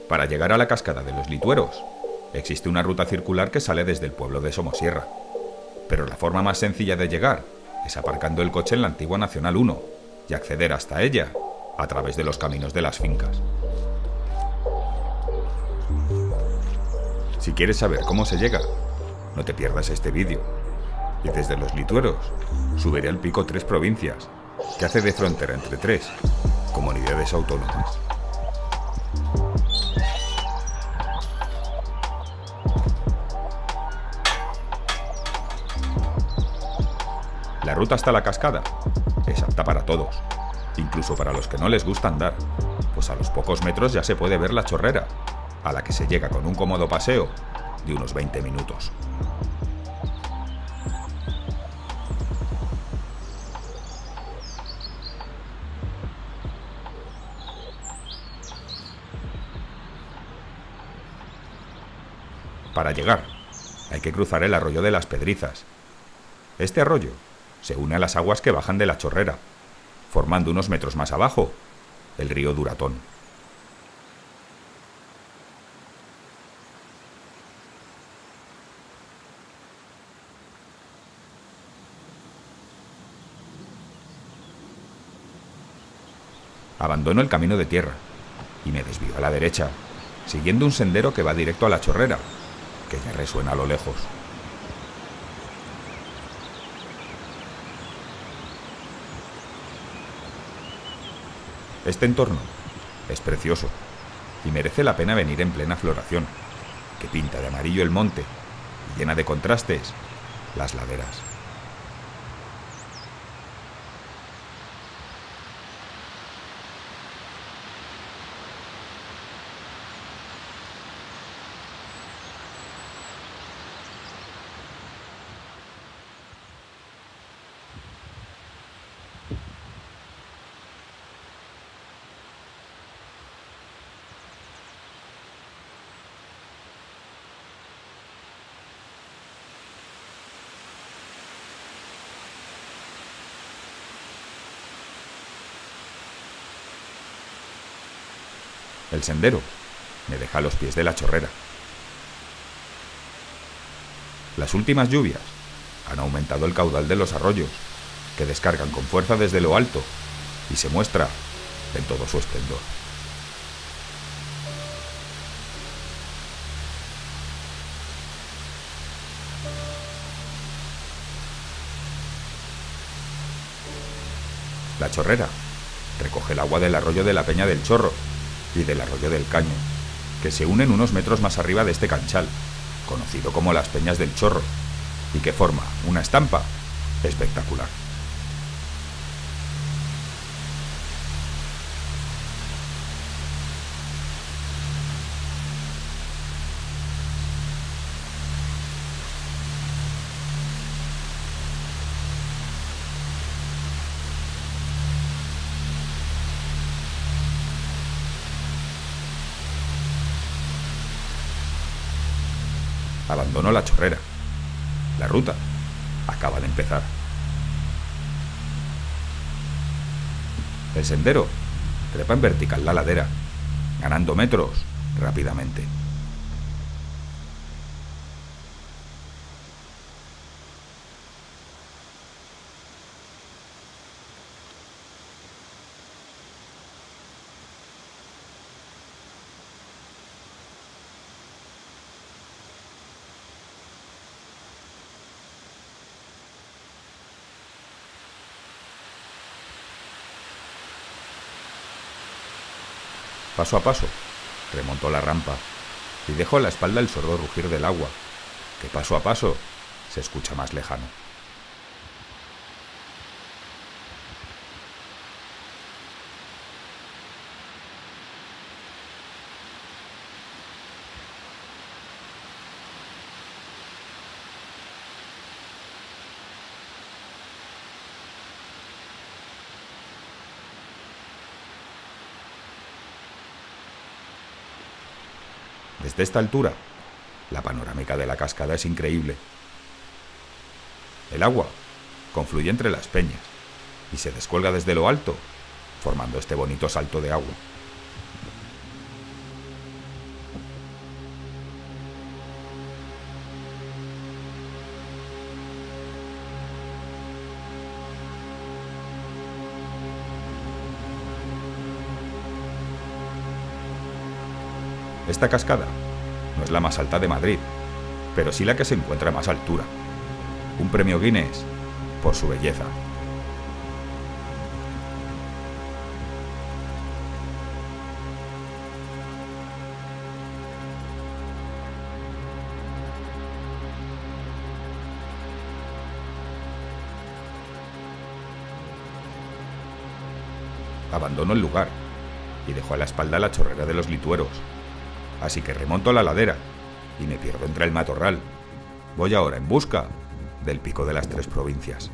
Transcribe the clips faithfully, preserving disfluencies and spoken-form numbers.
Para llegar a la cascada de los Litueros, existe una ruta circular que sale desde el pueblo de Somosierra. Pero la forma más sencilla de llegar es aparcando el coche en la antigua Nacional uno y acceder hasta ella a través de los caminos de las fincas. Si quieres saber cómo se llega, no te pierdas este vídeo. Y desde los Litueros subiré al pico Tres Provincias, que hace de frontera entre tres comunidades autónomas. La ruta hasta la cascada es apta para todos, incluso para los que no les gusta andar, pues a los pocos metros ya se puede ver la chorrera, a la que se llega con un cómodo paseo de unos veinte minutos. Para llegar, hay que cruzar el arroyo de las Pedrizas. Este arroyo se une a las aguas que bajan de la chorrera, formando unos metros más abajo el río Duratón. Abandono el camino de tierra y me desvío a la derecha, siguiendo un sendero que va directo a la chorrera, que ya resuena a lo lejos. Este entorno es precioso y merece la pena venir en plena floración, que pinta de amarillo el monte y llena de contrastes las laderas. El sendero me deja a los pies de la chorrera. Las últimas lluvias han aumentado el caudal de los arroyos, que descargan con fuerza desde lo alto y se muestra en todo su esplendor. La chorrera recoge el agua del arroyo de la Peña del Chorro y del arroyo del Caño, que se unen unos metros más arriba de este canchal, conocido como las Peñas del Chorro, y que forma una estampa espectacular. Abandono la chorrera. La ruta acaba de empezar. El sendero trepa en vertical la ladera, ganando metros rápidamente. Paso a paso, remonto la rampa y dejo a la espalda el sordo rugir del agua, que paso a paso se escucha más lejano. Desde esta altura, la panorámica de la cascada es increíble. El agua confluye entre las peñas y se descuelga desde lo alto, formando este bonito salto de agua. Esta cascada no es la más alta de Madrid, pero sí la que se encuentra a más altura. Un premio Guinness por su belleza. Abandono el lugar y dejo a la espalda la chorrera de los Litueros. Así que remonto la ladera y me pierdo entre el matorral. Voy ahora en busca del Pico de las Tres Provincias.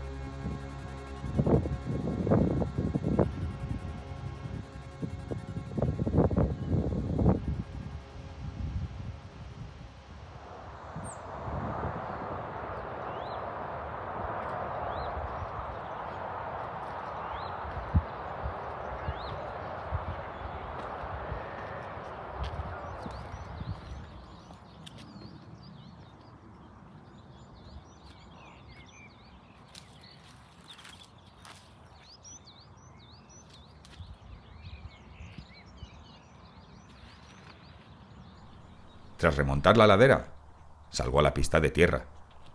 Tras remontar la ladera, salgo a la pista de tierra.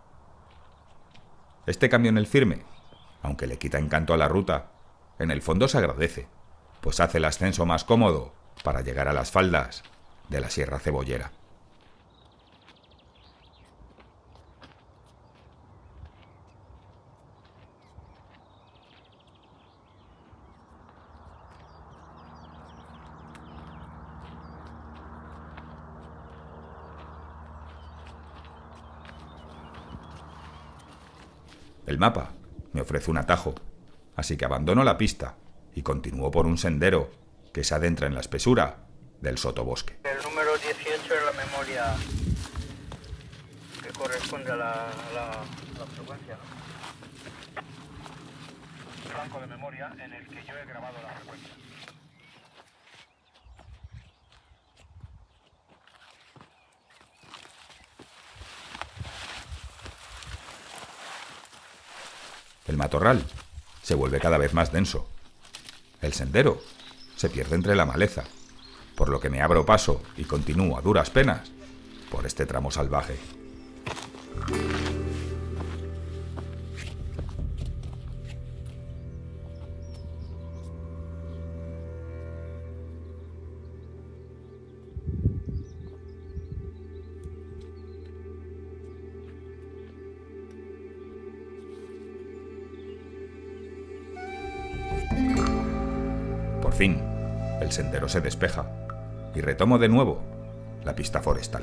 Este cambio en el firme, aunque le quita encanto a la ruta, en el fondo se agradece, pues hace el ascenso más cómodo para llegar a las faldas de la Sierra Cebollera. El mapa me ofrece un atajo, así que abandono la pista y continúo por un sendero que se adentra en la espesura del sotobosque. El número dieciocho es la memoria que corresponde a la, a la, a la frecuencia, ¿no? Un banco de memoria en el que yo he grabado la frecuencia. El matorral se vuelve cada vez más denso. El sendero se pierde entre la maleza, por lo que me abro paso y continúo a duras penas por este tramo salvaje. Por fin, el sendero se despeja y retomo de nuevo la pista forestal.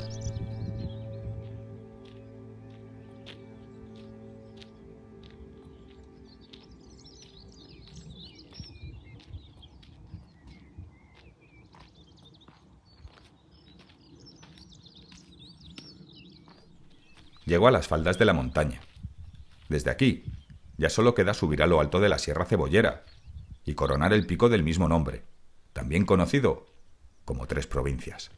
Llego a las faldas de la montaña. Desde aquí, ya solo queda subir a lo alto de la Sierra Cebollera y coronar el pico del mismo nombre, también conocido como Tres Provincias.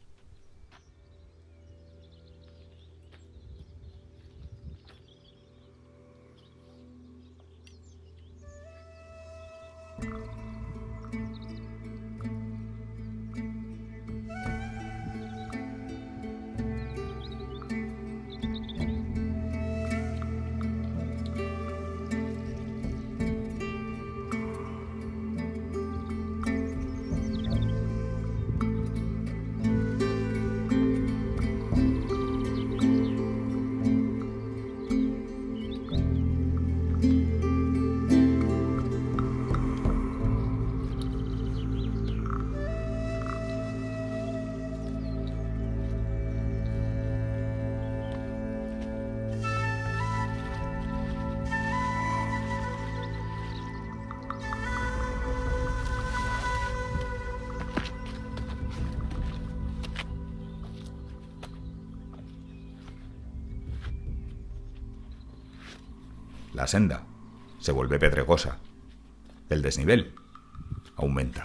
La senda se vuelve pedregosa. El desnivel aumenta.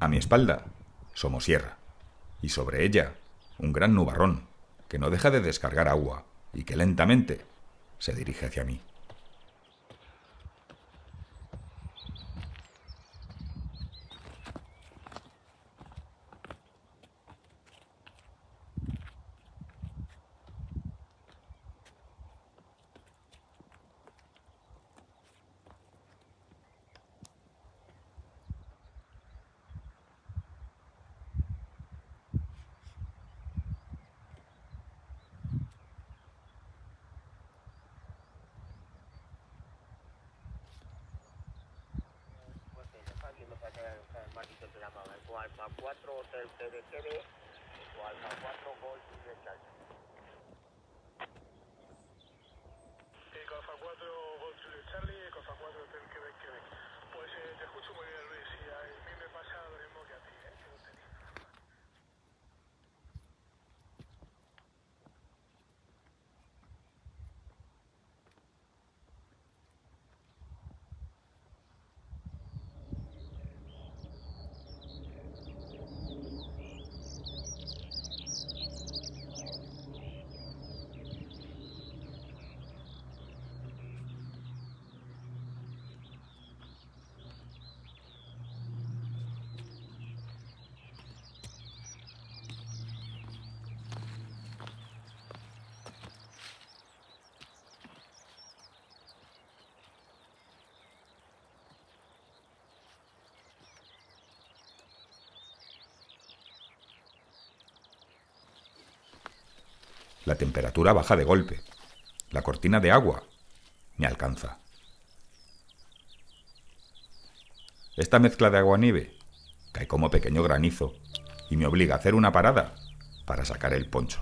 A mi espalda, Somosierra, y sobre ella, un gran nubarrón que no deja de descargar agua y que lentamente se dirige hacia mí. Alfa cuatro Hotel T D T V, Alfa cuatro Golf de Charlie. Eco Alfa cuatro Golf de Charlie, Eco Alfa cuatro Hotel Quebec, Quebec. Pues eh, te escucho muy bien, Luis, y a mí me pasa lo mismo que a ti, ¿eh? Que no te digo. La temperatura baja de golpe. La cortina de agua me alcanza. Esta mezcla de agua-nieve cae como pequeño granizo y me obliga a hacer una parada para sacar el poncho.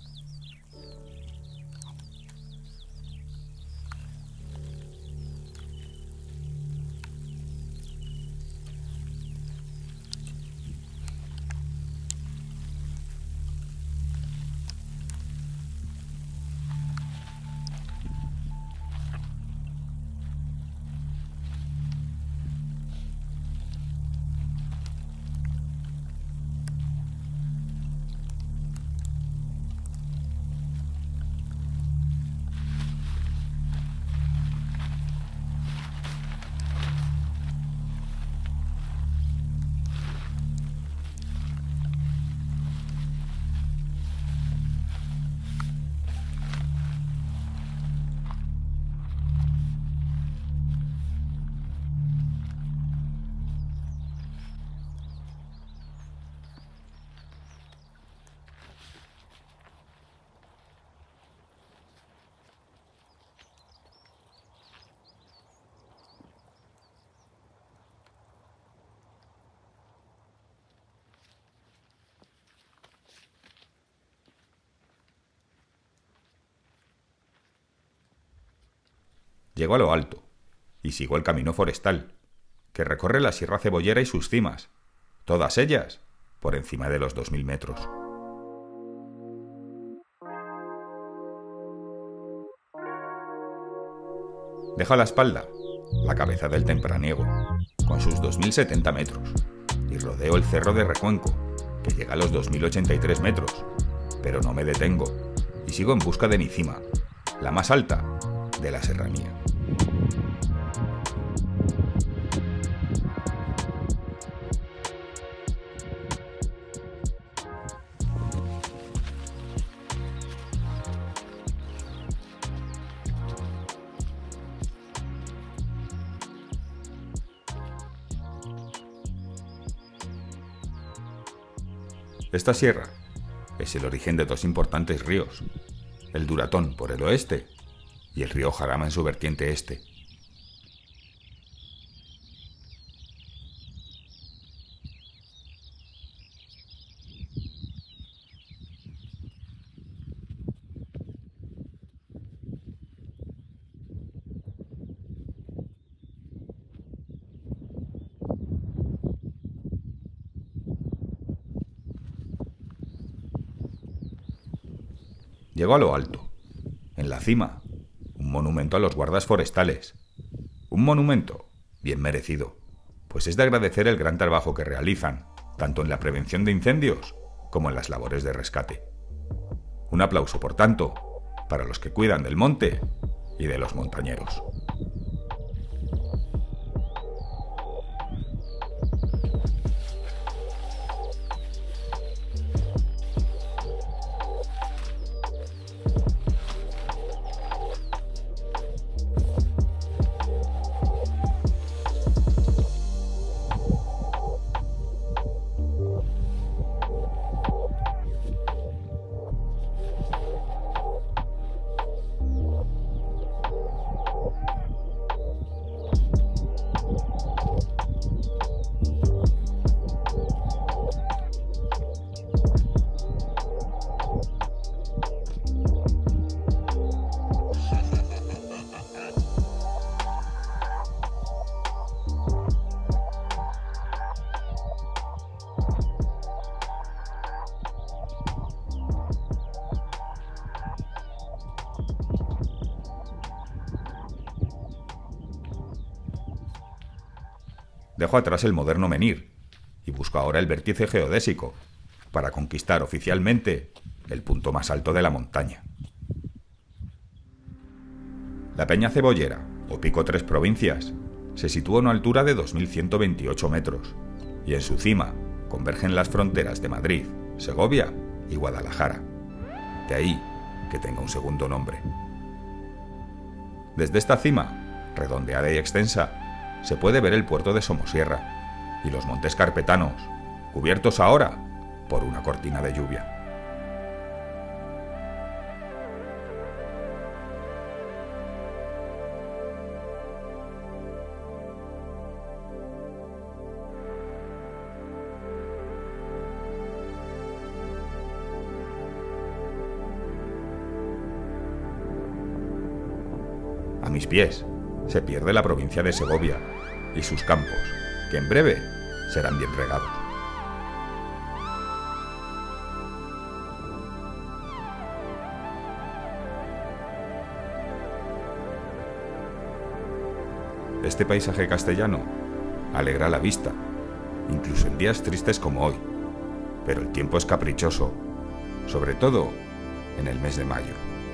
Llego a lo alto y sigo el camino forestal, que recorre la Sierra Cebollera y sus cimas, todas ellas por encima de los dos mil metros. Dejo a la espalda la cabeza del Tempraniego, con sus dos mil setenta metros, y rodeo el Cerro de Recuenco, que llega a los dos mil ochenta y tres metros, pero no me detengo y sigo en busca de mi cima, la más alta de la serranía. Esta sierra es el origen de dos importantes ríos, el Duratón por el oeste y el río Jarama en su vertiente este. Llego a lo alto. En la cima, un monumento a los guardas forestales. Un monumento bien merecido, pues es de agradecer el gran trabajo que realizan tanto en la prevención de incendios como en las labores de rescate. Un aplauso, por tanto, para los que cuidan del monte y de los montañeros. Dejo atrás el moderno menhir y busco ahora el vértice geodésico para conquistar oficialmente el punto más alto de la montaña. La Peña Cebollera, o Pico Tres Provincias, se sitúa a una altura de dos mil ciento veintiocho metros y en su cima convergen las fronteras de Madrid, Segovia y Guadalajara. De ahí que tenga un segundo nombre. Desde esta cima, redondeada y extensa, se puede ver el puerto de Somosierra y los montes carpetanos, cubiertos ahora por una cortina de lluvia. A mis pies se pierde la provincia de Segovia y sus campos, que en breve serán bien regados. Este paisaje castellano alegra la vista, incluso en días tristes como hoy, pero el tiempo es caprichoso, sobre todo en el mes de mayo.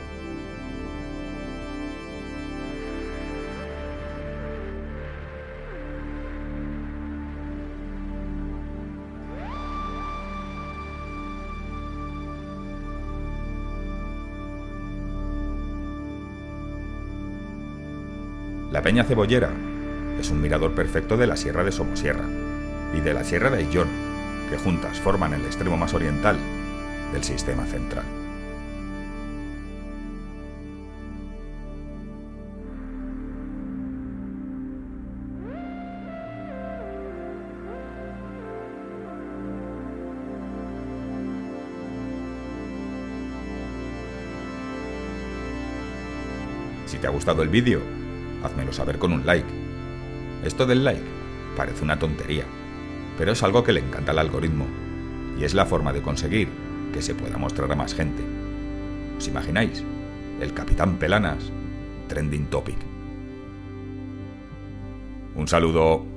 La Peña Cebollera es un mirador perfecto de la Sierra de Somosierra y de la Sierra de Ayllón, que juntas forman el extremo más oriental del sistema central. Si te ha gustado el vídeo, házmelo saber con un like. Esto del like parece una tontería, pero es algo que le encanta al algoritmo y es la forma de conseguir que se pueda mostrar a más gente. ¿Os imagináis? El Capitán Pelanas, trending topic. Un saludo.